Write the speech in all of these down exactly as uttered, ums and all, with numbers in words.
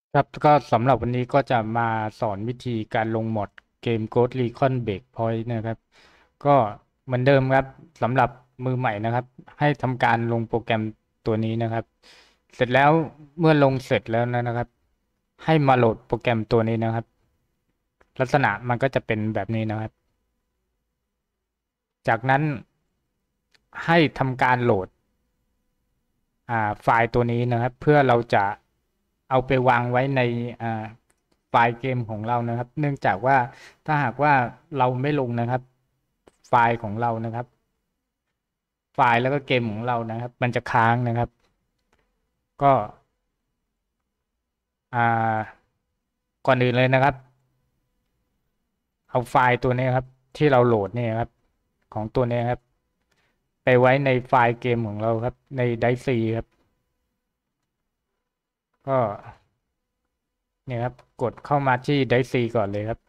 ครับก็สำหรับวันนี้ก็จะมาสอนวิธีการลงโหมดเกม Ghost Recon Breakpoint นะครับก็เหมือนเดิมครับสำหรับมือใหม่นะครับให้ทำการลงโปรแกรมตัวนี้นะครับเสร็จแล้วเมื่อลงเสร็จแล้วนะครับให้มาโหลดโปรแกรมตัวนี้นะครับลักษณะมันก็จะเป็นแบบนี้นะครับจากนั้นให้ทำการโหลด อ่าไฟล์ตัวนี้นะครับเพื่อเราจะเอาไปวางไว้ในอ่าไฟล์เกมของเรานะครับเนื่องจากว่าถ้าหากว่าเราไม่ลงนะครับไฟล์ของเรานะครับไฟล์แล้วก็เกมของเรานะครับมันจะค้างนะครับก็อ่าก่อนอื่นเลยนะครับเอาไฟล์ตัวนี้ครับที่เราโหลดเนี่ยครับของตัวนี้ครับไปไว้ในไฟล์เกมของเราครับในไดซีครับก็เนี่ยครับกดเข้ามาที่ไดซีก่อนเลยครับ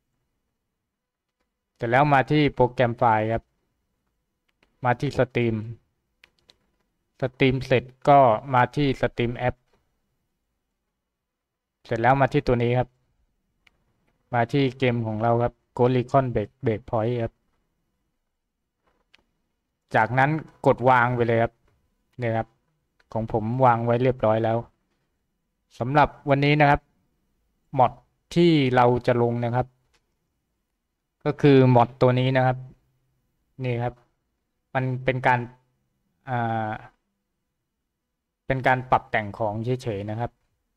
เสร็จแล้วมาที่โปรแกรมไฟล์ครับ มาที่สตรีมสตรีมเสร็จก็มาที่สตรีมแอปเสร็จแล้วมาที่ตัวนี้ครับมาที่เกมของเราครับ Ghost Recon Break Breakpoint ครับจากนั้นกดวางไปเลยครับเนี่ยครับของผมวางไว้เรียบร้อยแล้วสำหรับวันนี้นะครับมอดที่เราจะลงนะครับก็คือมอดตัวนี้นะครับนี่ครับมันเป็นการอ่าเป็นการปรับแต่งของเฉยๆนะครับ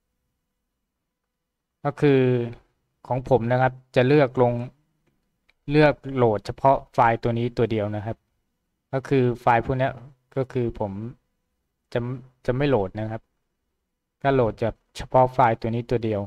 ก็คือของผมนะครับจะเลือกลงเลือกโหลดเฉพาะไฟล์ตัวนี้ตัวเดียวนะครับก็คือไฟล์พวกนี้ก็คือผมจะจะไม่โหลดนะครับก็โหลดจะเฉพาะไฟล์ตัวนี้ตัวเดียว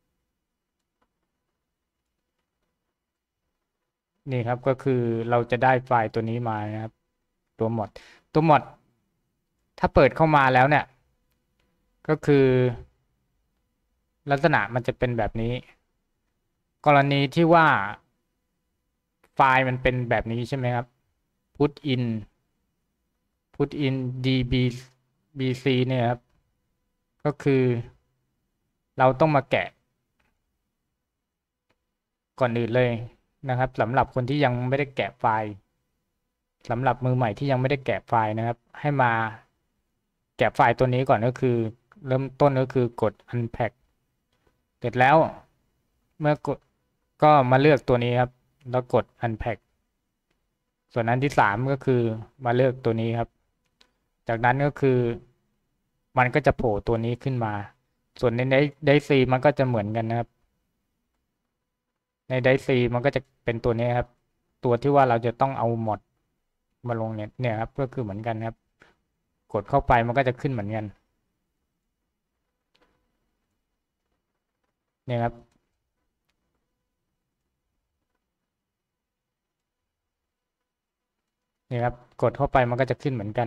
นี่ครับก็คือเราจะได้ไฟล์ตัวนี้มานะครับตัวมอดตัวมอดถ้าเปิดเข้ามาแล้วเนี่ยก็คือลักษณะมันจะเป็นแบบนี้กรณีที่ว่าไฟล์มันเป็นแบบนี้ใช่ไหมครับ put in put in db bc เนี่ยครับก็คือเราต้องมาแกะก่อนอื่นเลยนะครับสำหรับคนที่ยังไม่ได้แกะไฟล์สำหรับมือใหม่ที่ยังไม่ได้แกะไฟล์นะครับให้มาแกะไฟล์ตัวนี้ก่อนก็คือเริ่มต้นก็คือกด unpack เสร็จแล้วเมื่อกดก็มาเลือกตัวนี้ครับแล้วกด unpack ส่วนอันที่สามก็คือมาเลือกตัวนี้ครับจากนั้นก็คือมันก็จะโผล่ตัวนี้ขึ้นมาส่วนในไดซีมันก็จะเหมือนกันนะครับในไดซีมันก็จะเป็นตัวนี้ครับตัวที่ว่าเราจะต้องเอามอดมาลงเนี่ยเนี่ยครับก็คือเหมือนกันครับกดเข้าไปมันก็จะขึ้นเหมือนกันเนี่ยครับเนี่ยครับกดเข้าไปมันก็จะขึ้นเหมือนกัน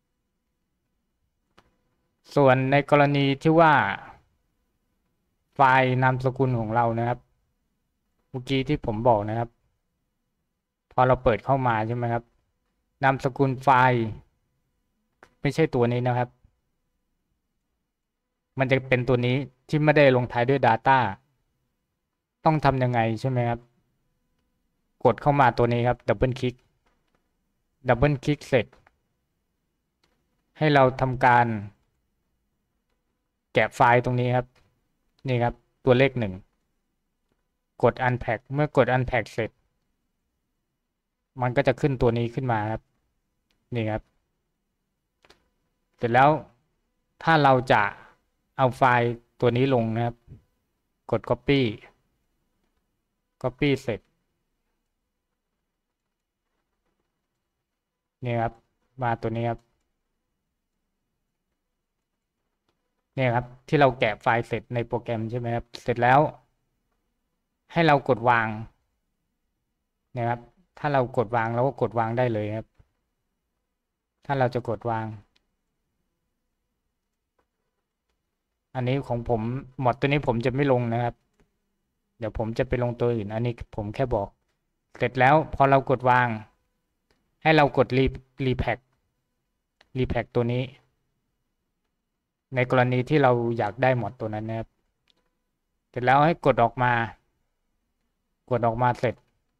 ส่วนในกรณีที่ว่าไฟล์นามสกุลของเรานะครับเมื่อกี้ที่ผมบอกนะครับพอเราเปิดเข้ามาใช่ไหมครับนามสกุลไฟล์ไม่ใช่ตัวนี้นะครับ มันจะเป็นตัวนี้ที่ไม่ได้ลงท้ายด้วย Data ต้องทำยังไงใช่ไหมครับกดเข้ามาตัวนี้ครับดับเบิลคลิกดับเบิลคลิกเสร็จให้เราทำการแกะไฟล์ตรงนี้ครับนี่ครับตัวเลขหนึ่งกด Unpack เมื่อกด Unpack เสร็จมันก็จะขึ้นตัวนี้ขึ้นมาครับนี่ครับเสร็จแล้วถ้าเราจะเอาไฟล์ตัวนี้ลงนะครับกด Copy Copy เสร็จนี่ครับมาตัวนี้ครับ เนี่ยครับที่เราแกะไฟล์เสร็จในโปรแกรมใช่ไหมครับเสร็จแล้วให้เรากดวางนะครับถ้าเรากดวางเราก็กดวางได้เลยครับถ้าเราจะกดวางอันนี้ของผมหมดตัวนี้ผมจะไม่ลงนะครับเดี๋ยวผมจะไปลงตัวอื่นอันนี้ผมแค่บอกเสร็จแล้วพอเรากดวางให้เรากดรีรีแพ็กรีแพ็กตัวนี้ในกรณีที่เราอยากได้หมดตัวนั้นนะครับร็จแล้วให้กดออกมากดออกมาเสร็จ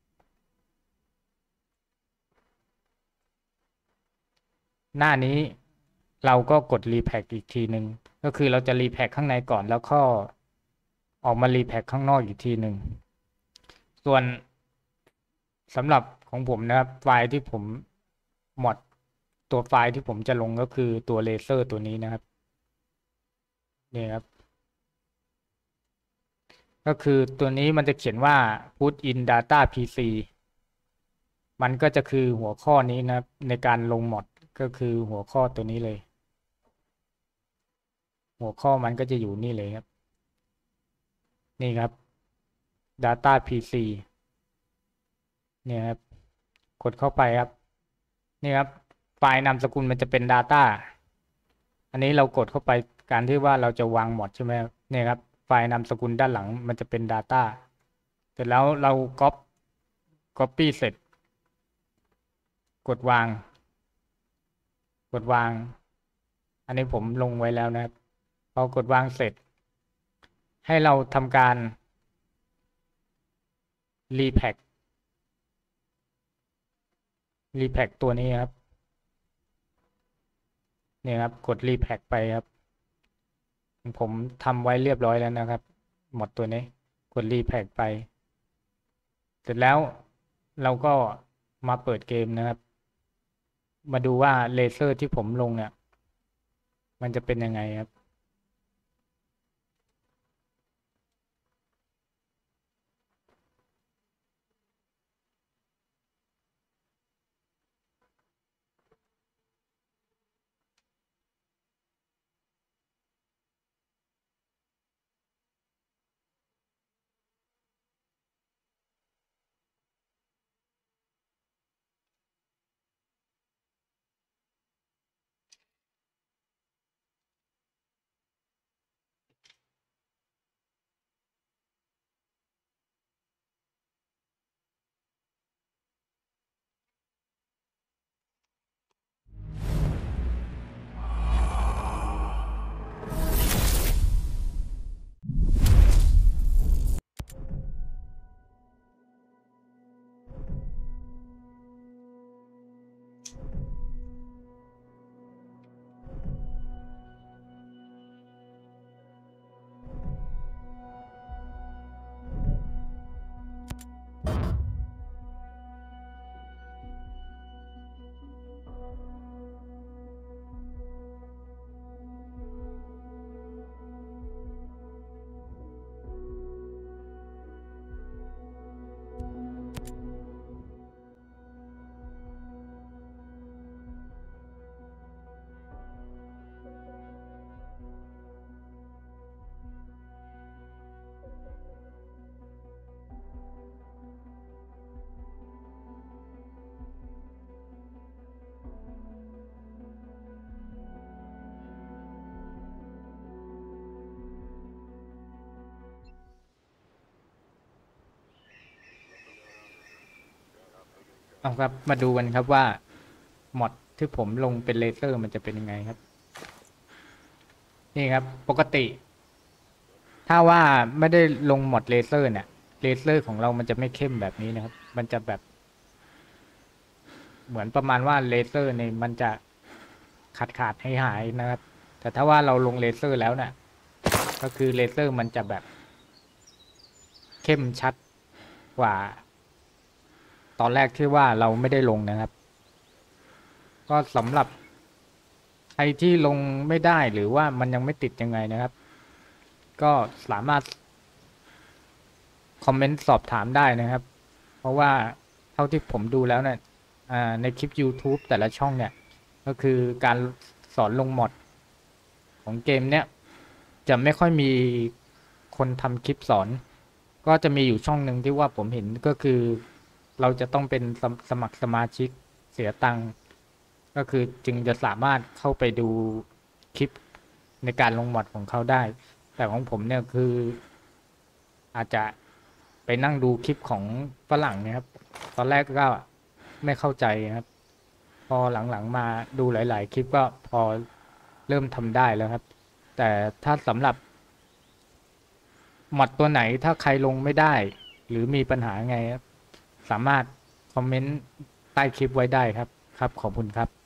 หน้านี้เราก็กดรีแพ็กอีกทีหนึ่งก็คือเราจะรีแพ็กข้างในก่อนแล้วก็ออกมารีแพ็กข้างนอกอีกทีหนึ่งส่วนสำหรับของผมนะครับไฟล์ที่ผมมอดตัวไฟล์ที่ผมจะลงก็คือตัวเลเซอร์ตัวนี้นะครับนี่ครับก็คือตัวนี้มันจะเขียนว่า put in data พี ซี มันก็จะคือหัวข้อนี้นะครับในการลงมอดก็คือหัวข้อตัวนี้เลยหัวข้อมันก็จะอยู่นี่เลยครับนี่ครับ data พี ซี เนี่ยครับกดเข้าไปครับนี่ครับไฟล์นามสกุลมันจะเป็น data อันนี้เรากดเข้าไปการที่ว่าเราจะวางมอดใช่ไหมครับเนี่ยครับไฟล์นามสกุลด้านหลังมันจะเป็น data เสร็จแล้วเราก๊อป copy เสร็จกดวางกดวางอันนี้ผมลงไว้แล้วนะครับพอกดวางเสร็จให้เราทำการรีแพ็กรีแพ็กตัวนี้ครับเนี่ยครับกดรีแพ็กไปครับผมทำไว้เรียบร้อยแล้วนะครับหมดตัวนี้กดรีแพ็กไปเสร็จแล้วเราก็มาเปิดเกมนะครับมาดูว่าเลเซอร์ที่ผมลงเนี่ยมันจะเป็นยังไงครับเอาครับมาดูกันครับว่ามอดที่ผมลงเป็นเลเซอร์มันจะเป็นยังไงครับนี่ครับปกติถ้าว่าไม่ได้ลงมอดเลเซอร์เนี่ยเลเซอร์ของเรามันจะไม่เข้มแบบนี้นะครับมันจะแบบเหมือนประมาณว่าเลเซอร์เนี่ยมันจะขาดขาดให้หายนะครับแต่ถ้าว่าเราลงเลเซอร์แล้วเนี่ยก็คือเลเซอร์มันจะแบบเข้มชัดกว่าตอนแรกที่ว่าเราไม่ได้ลงนะครับก็สำหรับใครที่ลงไม่ได้หรือว่ามันยังไม่ติดยังไงนะครับก็สามารถคอมเมนต์สอบถามได้นะครับเพราะว่าเท่าที่ผมดูแล้วเนี่ยในคลิป YouTube แต่ละช่องเนี่ยก็คือการสอนลงมอดของเกมเนี้ยจะไม่ค่อยมีคนทำคลิปสอนก็จะมีอยู่ช่องหนึ่งที่ว่าผมเห็นก็คือเราจะต้องเป็นสสมัครสมาชิกเสียตังค์ก็คือจึงจะสามารถเข้าไปดูคลิปในการลงมอดของเขาได้แต่ของผมเนี่ยคืออาจจะไปนั่งดูคลิปของฝรั่งนะครับตอนแรกก็ไม่เข้าใจนะครับพอหลังๆมาดูหลายๆคลิปก็พอเริ่มทำได้แล้วครับแต่ถ้าสำหรับมอดตัวไหนถ้าใครลงไม่ได้ หรือมีปัญหาไงครับสามารถคอมเมนต์ใต้คลิปไว้ได้ครับครับขอบคุณครับ